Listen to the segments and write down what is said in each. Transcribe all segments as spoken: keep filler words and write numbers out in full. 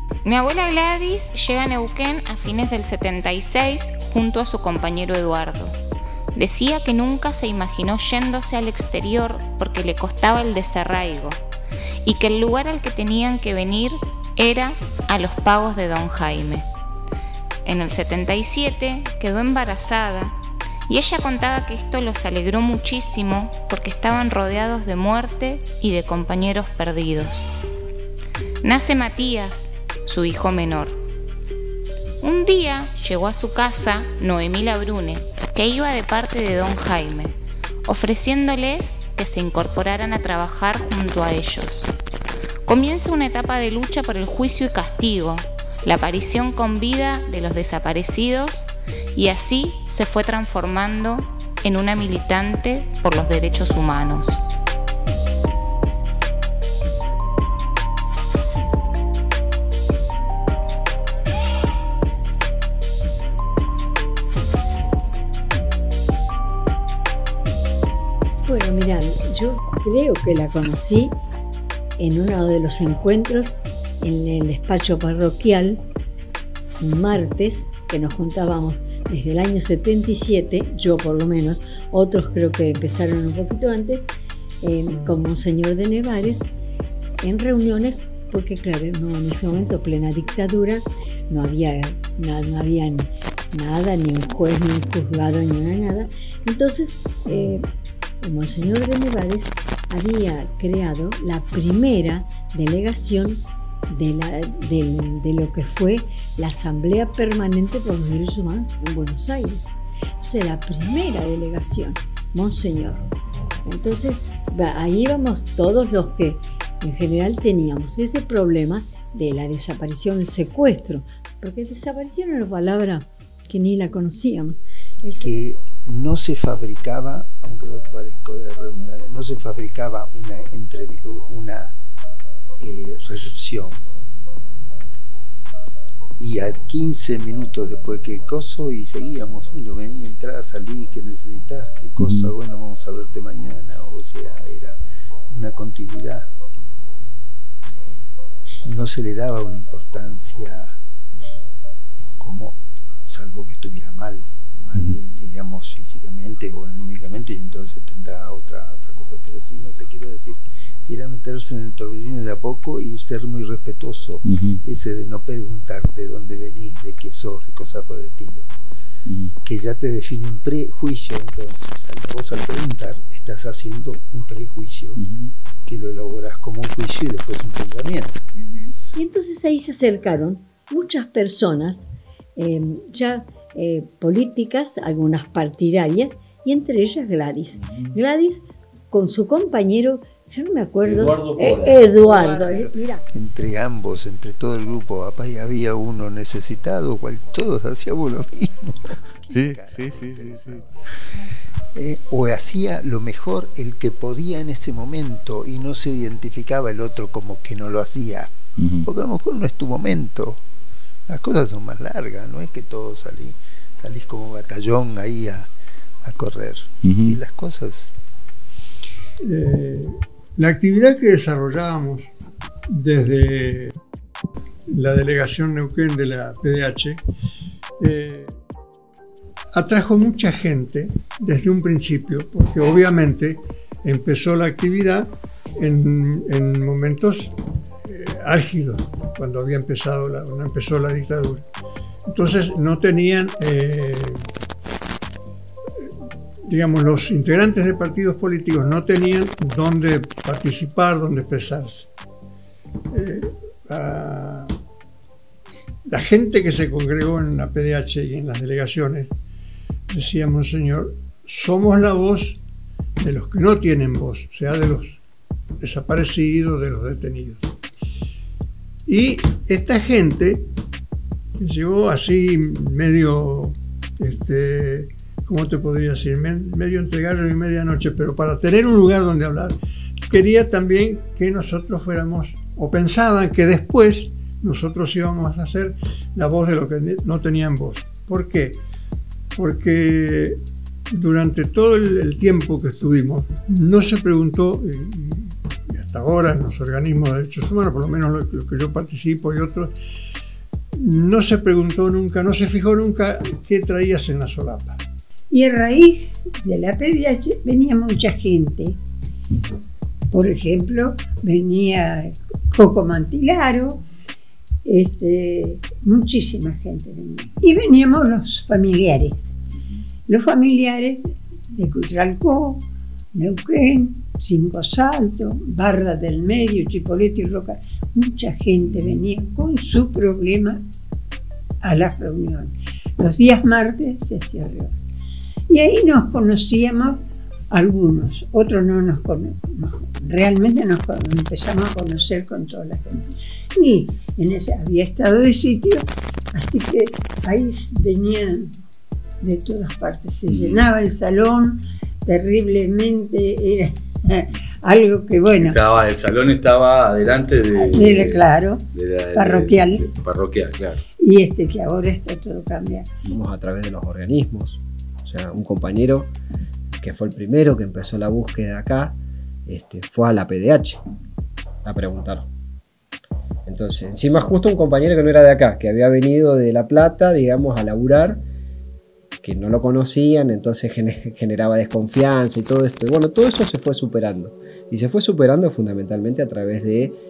Mi abuela Gladys llega a Neuquén a fines del setenta y seis junto a su compañero Eduardo. Decía que nunca se imaginó yéndose al exterior porque le costaba el desarraigo y que el lugar al que tenían que venir era a los pagos de Don Jaime. En el setenta y siete quedó embarazada y ella contaba que esto los alegró muchísimo porque estaban rodeados de muerte y de compañeros perdidos. Nace Matías, su hijo menor. Un día llegó a su casa Noemí Labrune, que iba de parte de Don Jaime, ofreciéndoles que se incorporaran a trabajar junto a ellos. Comienza una etapa de lucha por el juicio y castigo, la aparición con vida de los desaparecidos, y así se fue transformando en una militante por los derechos humanos. Bueno, mirá, yo creo que la conocí en uno de los encuentros en el despacho parroquial, un martes, que nos juntábamos desde el año setenta y siete, yo por lo menos, otros creo que empezaron un poquito antes, eh, con Monseñor de Nevares, en reuniones, porque claro, no, en ese momento, plena dictadura, no había, nada, no había nada, ni un juez, ni un juzgado, ni una nada. Entonces, eh, el Monseñor de Nevares había creado la primera delegación de, la, de, de lo que fue la Asamblea Permanente por los Derechos Humanos en Buenos Aires. Entonces, la primera delegación, Monseñor. Entonces, ahí íbamos todos los que en general teníamos ese problema de la desaparición, el secuestro, porque desaparición era una palabra que ni la conocíamos. El que no se fabricaba, aunque me parezca de redundante, no se fabricaba una, una eh, recepción. Y a quince minutos después, ¿qué coso? Y seguíamos, bueno, vení, entrá, salí, ¿qué necesitas? ¿Qué cosa? Bueno, vamos a verte mañana. O sea, era una continuidad. No se le daba una importancia como, salvo que estuviera mal, mal, digamos, físicamente o anímicamente, y entonces tendrá otra, otra cosa. Pero si no, te quiero decir, era meterse en el torbellino de a poco y ser muy respetuoso, uh-huh. Ese de no preguntar de dónde venís, de qué sos y cosas por el estilo, uh-huh. Que ya te define un prejuicio. Entonces vos al preguntar estás haciendo un prejuicio, uh-huh. Que lo elaborás como un juicio y después un pensamiento, uh-huh. Y entonces ahí se acercaron muchas personas, eh, ya eh, políticas, algunas partidarias, y entre ellas Gladys, uh-huh. Gladys con su compañero, yo no me acuerdo, Eduardo, eh, Eduardo eh, mira. Entre ambos, entre todo el grupo, papá, y había uno necesitado, cual todos hacíamos lo mismo. Sí, sí, sí, sí, sí. Eh, o hacía lo mejor el que podía en ese momento y no se identificaba el otro como que no lo hacía, uh-huh. Porque a lo mejor no es tu momento. Las cosas son más largas, no es que todos salís, salís como batallón ahí a, a correr, uh-huh. Y las cosas... Eh, la actividad que desarrollábamos desde la delegación Neuquén de la P D H eh, atrajo mucha gente desde un principio, porque obviamente empezó la actividad en, en momentos eh, álgidos, cuando había empezado la, cuando empezó la dictadura. Entonces no tenían eh, digamos, los integrantes de partidos políticos no tenían dónde participar, dónde expresarse. Eh, la, la gente que se congregó en la P D H y en las delegaciones decía: Monseñor, somos la voz de los que no tienen voz, o sea, de los desaparecidos, de los detenidos. Y esta gente llegó así medio... Este, ¿cómo te podría decir? Medio entregado y medianoche, pero para tener un lugar donde hablar. Quería también que nosotros fuéramos, o pensaban que después nosotros íbamos a ser la voz de los que no tenían voz. ¿Por qué? Porque durante todo el, el tiempo que estuvimos, no se preguntó, y hasta hasta ahora en los organismos de derechos humanos, por lo menos lo, lo que yo participo y otros, no se preguntó nunca, no se fijó nunca qué traías en la solapa. Y a raíz de la P D H venía mucha gente. Por ejemplo, venía Coco Mantilaro, este, muchísima gente venía. Y veníamos los familiares. Los familiares de Cutralcó, Neuquén, Cinco Saltos, Barra del Medio, Chipolete y Roca. Mucha gente venía con su problema a las reuniones. Los días martes se hacía reunión. Y ahí nos conocíamos algunos, otros no nos conocíamos. Realmente nos empezamos a conocer con toda la gente. Y en ese había estado de sitio, así que ahí venían de todas partes. Se llenaba el salón terriblemente, era algo que bueno. Estaba, el salón estaba adelante de, de, de claro, de la, parroquial. De, de parroquial, claro. Y este que ahora está todo cambiado. Vimos a través de los organismos. O sea, un compañero que fue el primero que empezó la búsqueda acá, este, fue a la P D H a preguntar. Entonces, encima justo un compañero que no era de acá, que había venido de La Plata, digamos, a laburar, que no lo conocían, entonces generaba desconfianza y todo esto. Y bueno, todo eso se fue superando. Y se fue superando fundamentalmente a través de, eh,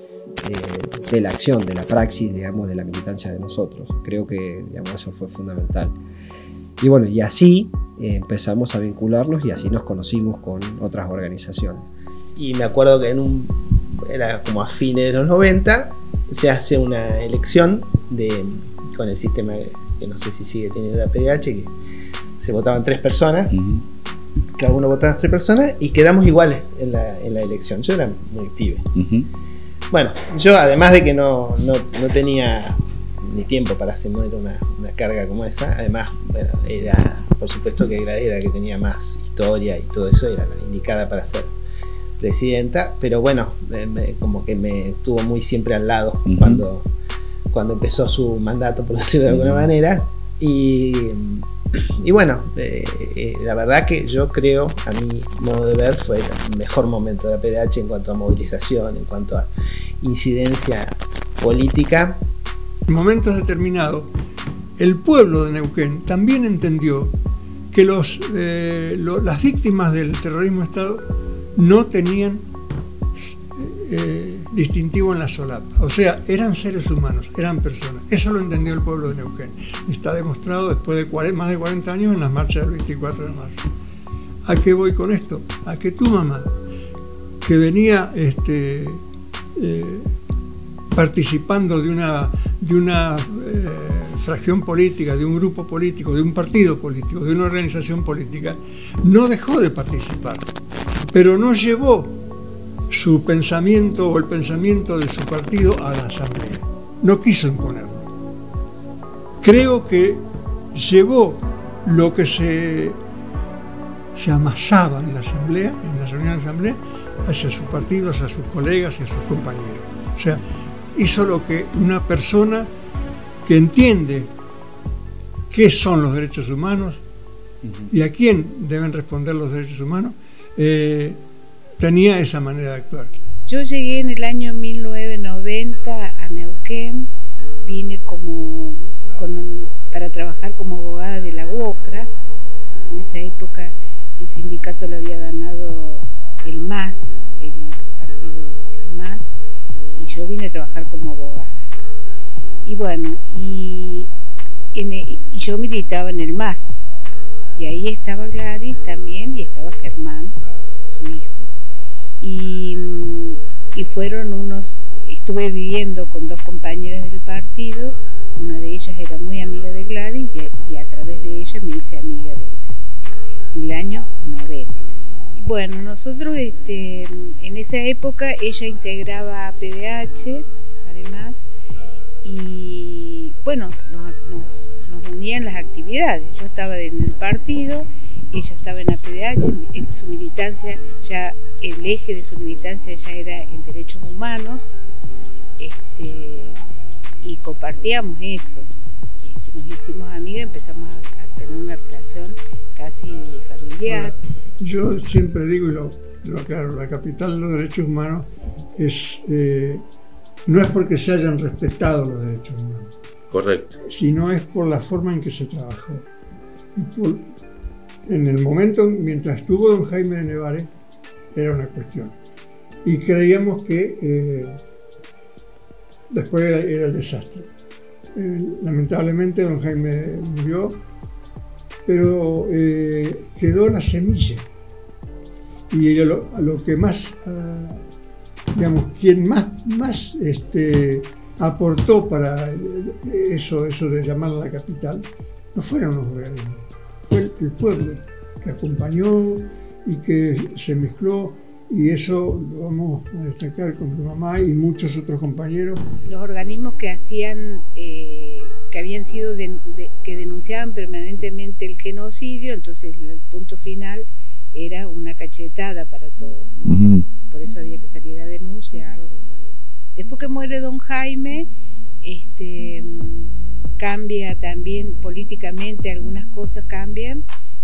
de la acción, de la praxis, digamos, de la militancia de nosotros. Creo que, digamos, eso fue fundamental. Y bueno, y así eh, empezamos a vincularnos y así nos conocimos con otras organizaciones. Y me acuerdo que en un, era como a fines de los noventa, se hace una elección de, con el sistema que, que no sé si sigue teniendo la P D H, que se votaban tres personas, uh-huh. Cada uno votaba tres personas y quedamos iguales en la, en la elección. Yo era muy pibe. Uh-huh. Bueno, yo además de que no, no, no tenía ni tiempo para hacer una, una carga como esa, además, bueno, era, por supuesto que Gladys era que tenía más historia y todo eso, era la indicada para ser presidenta, pero bueno, eh, me, como que me estuvo muy siempre al lado uh-huh. cuando, cuando empezó su mandato, por decirlo de alguna uh-huh. manera, y, y bueno, eh, eh, la verdad que yo creo, a mi modo de ver, fue el mejor momento de la P D H en cuanto a movilización, en cuanto a incidencia política. En momentos determinados, el pueblo de Neuquén también entendió que los, eh, lo, las víctimas del terrorismo de Estado no tenían eh, distintivo en la solapa. O sea, eran seres humanos, eran personas. Eso lo entendió el pueblo de Neuquén. Está demostrado después de cuarenta, más de cuarenta años en las marchas del veinticuatro de marzo. ¿A qué voy con esto? A que tu mamá, que venía este, eh, participando de una, de una eh, fracción política, de un grupo político, de un partido político, de una organización política, no dejó de participar, pero no llevó su pensamiento o el pensamiento de su partido a la asamblea. No quiso imponerlo. Creo que llevó lo que se, se amasaba en la asamblea, en la reunión de la asamblea, hacia su partido, hacia sus colegas y a sus compañeros. O sea, hizo lo que una persona que entiende qué son los derechos humanos uh-huh. y a quién deben responder los derechos humanos, eh, tenía esa manera de actuar. Yo llegué en el año mil novecientos noventa a Neuquén, vine como con un, para trabajar como abogada de la UOCRA. En esa época el sindicato lo había ganado el M A S, el partido el M A S, y yo vine a trabajar como abogada. Y bueno, y, en el, y yo militaba en el M A S, y ahí estaba Gladys también, y estaba Germán, su hijo, y, y fueron unos, estuve viviendo con dos compañeras del partido, una de ellas era muy amiga de Gladys, y, y a través de ella me hice amiga de Gladys, en el año noventa. Bueno, nosotros este, en esa época ella integraba a P D H, además, y bueno, nos, nos, nos unían las actividades. Yo estaba en el partido, ella estaba en la P D H, en su militancia, ya el eje de su militancia ya era en derechos humanos, este, y compartíamos eso. Este, nos hicimos amigas, empezamos a, a tener una relación casi familiar. Yo siempre digo, y lo, lo aclaro, la capital de los derechos humanos es, eh, no es porque se hayan respetado los derechos humanos. Correcto. Sino es por la forma en que se trabajó. Y por, en el momento, mientras estuvo don Jaime de Nevares, era una cuestión. Y creíamos que eh, después era, era el desastre. Eh, lamentablemente don Jaime murió, pero eh, quedó la semilla. Y a lo, a lo que más, uh, digamos, quien más, más este, aportó para eso, eso de llamarla la capital, no fueron los organismos, fue el, el pueblo que acompañó y que se mezcló, y eso lo vamos a destacar con tu mamá y muchos otros compañeros. Los organismos que hacían, eh, que habían sido, de, de, que denunciaban permanentemente el genocidio, entonces el punto final era una cachetada para todos, ¿no? Uh-huh. Por eso había que salir a denunciar. Después que muere don Jaime, este, cambia también políticamente, algunas cosas cambian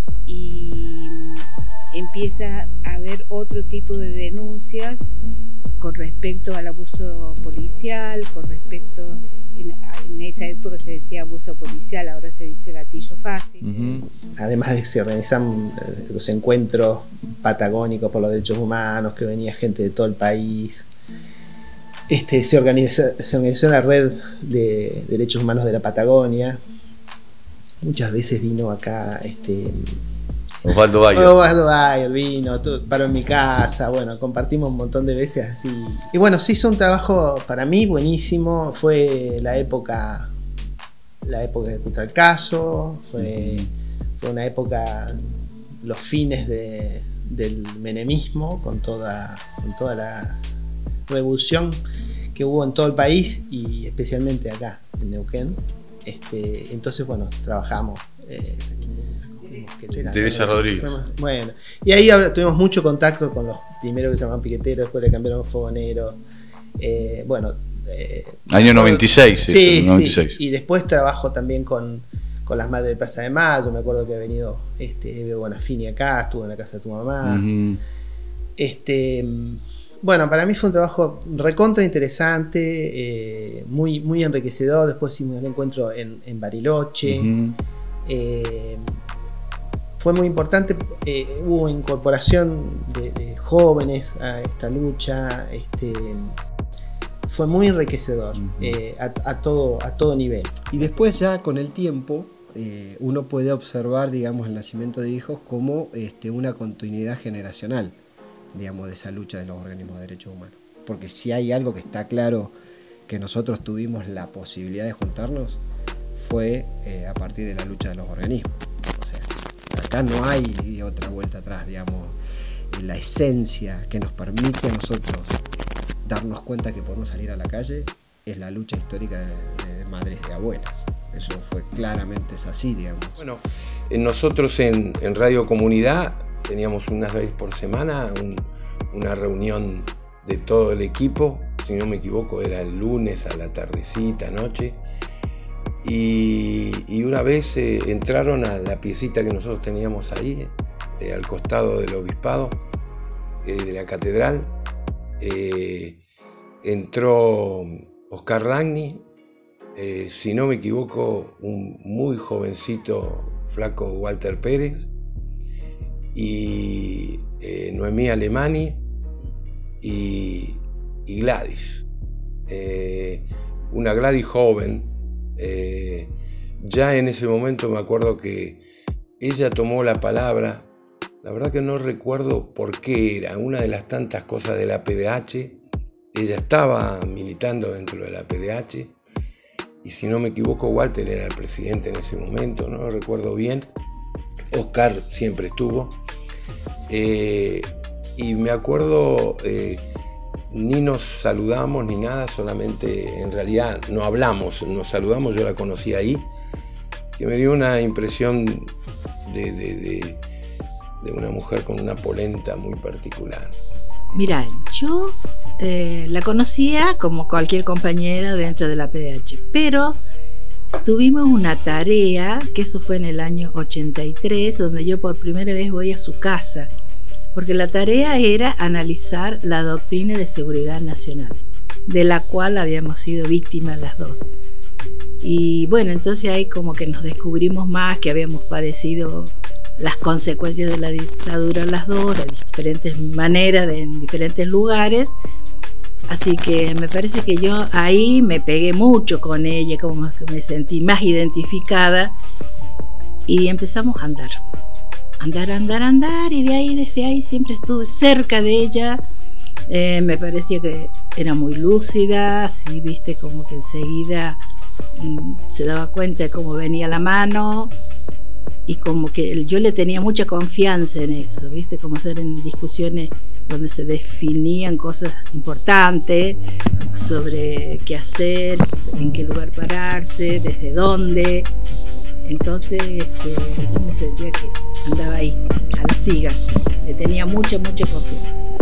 y empieza a haber otro tipo de denuncias con respecto al abuso policial, con respecto, en, en esa época se decía abuso policial, ahora se dice gatillo fácil. Uh-huh. Además de que se organizan los encuentros patagónicos por los derechos humanos, que venía gente de todo el país, este, se, organiza, se organizó la red de derechos humanos de la Patagonia. Muchas veces vino acá este, Osvaldo Bayer. Osvaldo Bayer vino, paró en mi casa, bueno, compartimos un montón de veces así. Y bueno, se hizo un trabajo para mí buenísimo, fue la época, la época de Contra el Caso, fue, fue una época, los fines de, del menemismo, con toda, con toda la revolución que hubo en todo el país y especialmente acá, en Neuquén. Este, entonces, bueno, trabajamos. Eh, Teresa Rodríguez. Bueno, y ahí tuvimos mucho contacto con los primeros que se llamaban piqueteros, después le cambiaron fogoneros. Eh, bueno, eh, año noventa y seis, sí, eso, noventa y seis. Sí, y después trabajo también con, con las madres de Plaza de Mayo. Me acuerdo que ha venido este, Evo Bonafini acá, estuvo en la casa de tu mamá. Uh-huh. Este, bueno, para mí fue un trabajo recontra interesante, eh, muy, muy enriquecedor. Después hicimos el encuentro en, en Bariloche. Uh-huh. eh, Fue muy importante, eh, hubo incorporación de, de jóvenes a esta lucha, este, fue muy enriquecedor eh, a, a, todo, a todo nivel. Y después ya con el tiempo eh, uno puede observar, digamos, el nacimiento de hijos como este, una continuidad generacional, digamos, de esa lucha de los organismos de derechos humanos. Porque si hay algo que está claro que nosotros tuvimos la posibilidad de juntarnos, fue eh, a partir de la lucha de los organismos. O sea, acá no hay otra vuelta atrás, digamos. La esencia que nos permite a nosotros darnos cuenta que podemos salir a la calle es la lucha histórica de, de madres y abuelas. Eso fue claramente es así, digamos. Bueno, nosotros en, en Radio Comunidad teníamos una vez por semana un, una reunión de todo el equipo, si no me equivoco era el lunes a la tardecita, noche. Y, y una vez eh, entraron a la piecita que nosotros teníamos ahí, eh, al costado del obispado, eh, de la catedral. Eh, entró Oscar Ragni, eh, si no me equivoco, un muy jovencito, flaco Walter Pérez, y eh, Noemí Alemani y, y Gladys. Eh, una Gladys joven. Eh, ya en ese momento me acuerdo que ella tomó la palabra, la verdad que no recuerdo por qué era, una de las tantas cosas de la P D H, ella estaba militando dentro de la P D H y si no me equivoco Walter era el presidente en ese momento, no lo recuerdo bien, Oscar siempre estuvo, eh, y me acuerdo... Eh, ni nos saludamos ni nada, solamente en realidad no hablamos, nos saludamos, yo la conocí ahí, que me dio una impresión de, de, de, de una mujer con una polenta muy particular. Mirá, yo eh, la conocía como cualquier compañera dentro de la P D H, pero tuvimos una tarea, que eso fue en el año ochenta y tres, donde yo por primera vez voy a su casa, porque la tarea era analizar la doctrina de seguridad nacional, de la cual habíamos sido víctimas las dos. Y bueno, entonces ahí como que nos descubrimos más que habíamos padecido las consecuencias de la dictadura las dos, de diferentes maneras, de, en diferentes lugares. Así que me parece que yo ahí me pegué mucho con ella, como que me sentí más identificada y empezamos a andar, andar, andar, andar y de ahí, desde ahí siempre estuve cerca de ella. Eh, me parecía que era muy lúcida, así, viste, como que enseguida mm, se daba cuenta de cómo venía la mano y como que yo le tenía mucha confianza en eso, viste, como ser en discusiones donde se definían cosas importantes sobre qué hacer, en qué lugar pararse, desde dónde. Entonces este, yo me sentía que andaba ahí, a la siga, le tenía mucha, mucha confianza.